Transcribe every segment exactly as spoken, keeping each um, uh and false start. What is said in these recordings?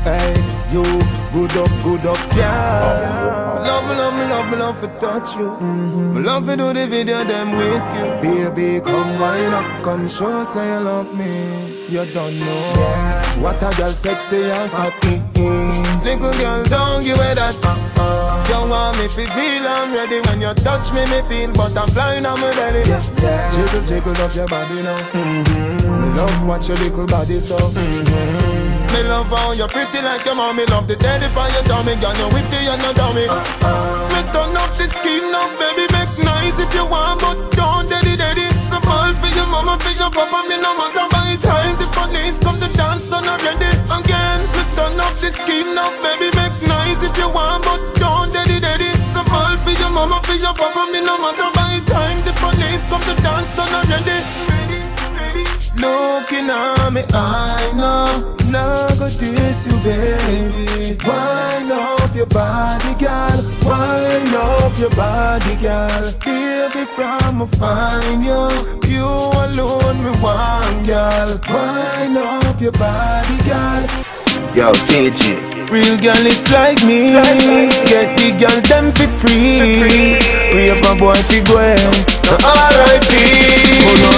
Hey, you, good up, good up, yeah. Love me, love me, love me, love to touch you. Mm-hmm. Love to do the video, them with you. Baby, come wind up, come show, say you love me. You don't know yeah. What a girl sexy and fat. Mm-hmm. Little girl, don't give me that. Uh-uh. You want me to feel I'm ready. When you touch me, me feel, but I'm blind on my belly. Yeah, yeah. Jiggle, jiggle up your body now. Mm-hmm. Love watch your little body so. Mm-hmm. Me love how you pretty like your mommy. Love the daddy for your tummy. Girl, you witty and no dummy. uh, uh. Me turn up the skin now, baby. Make nice if you want, but don't daddy daddy. So fall for your mama, for your papa. Me no matter by time the police come to dance, done already. Again, me turn up the skin now, baby. Make nice if you want, but don't daddy daddy. So fall for your mama, for your papa. Me no matter by time the police come to dance, done already. Ready, ready. Looking at me, I know. Now go diss you, baby. Wind up your body, girl. Wind up your body, girl. Baby, from a fine you, you alone me one, girl. Wind up your body, girl. Yo, T G. Real girl is like me. Get the girl them for free. Rave a boy fi go ahead. R I P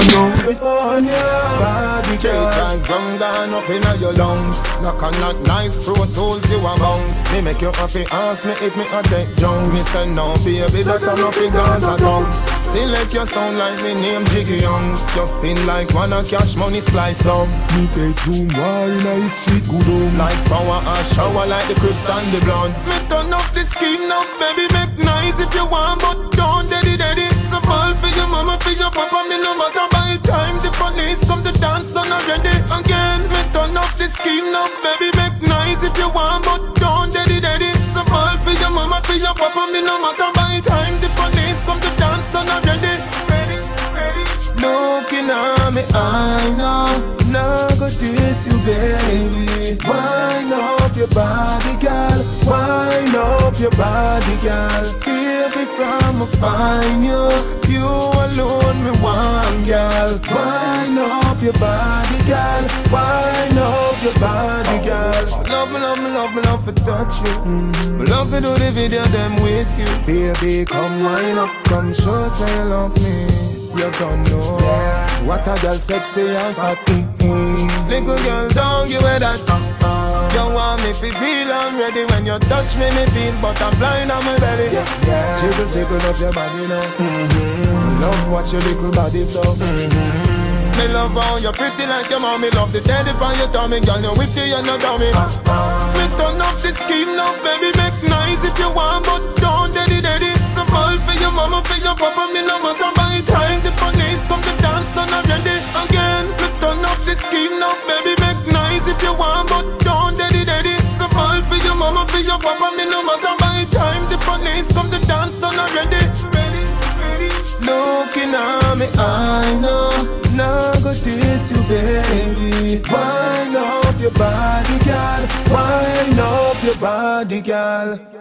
Oh no no. Body girl. From down up in your lungs. Knock on that nice Pro Tools you a bounce. Me make you happy, ask me if me a take Jones. Me say no baby, that I'm nothing guns a tongues. Select your sound like me name Jiggy Youngs. Just spin like one a cash money splice love. Me take room wine a street good home. Like power and shower like the Crips and the Bloods. Me turn up the scheme now baby, make nice if you want, but don't daddy daddy. So fall for your mama, for your papa. Me no matter by time the police come to dance, done already. Again, me turn up the scheme now, baby, make nice if you want, but don't daddy daddy. So fall for your mama, for your papa. Me no matter by time the police come to dance, done already. Ready, ready. Looking at me, I know. Now go diss you, baby. Wind up your body, girl. Wind up your body, girl. Baby, from a fine you, you alone me one, girl. Wind up your body, girl. Wind up your body, girl. Love me, love me, love me, love to touch you. Mm-hmm. Love to do the video, them with you. Baby, come wind up, come show, say you love me. You don't know yeah. What a girl sexy and fat. Mm-hmm. Little girl, don't give me that. Uh-uh. You want me to feel I'm ready. When you touch me, me feel, but I'm blind on my belly. Yeah, yeah. Jiggle, jiggle up your body now. Mm-hmm. Love watch your little body so. Mm-hmm. Me love how you pretty like your mommy. Love the daddy for your tummy. Girl, you witty and no dummy. Uh-uh. Me turn up the scheme now, baby. Make nice if you want, but don't daddy daddy. So fall for your mama, for your papa. Me no matter by time the police come to dance, done already. Again, me turn up the scheme now, baby. Make nice if you want, but don't daddy daddy. So fall for your mama, for your papa. Me no matter by time the police come to dance, done already. Ready, ready. Looking at me, I know. Now go diss you, baby. Wind up your body, girl. Wind up your body, girl.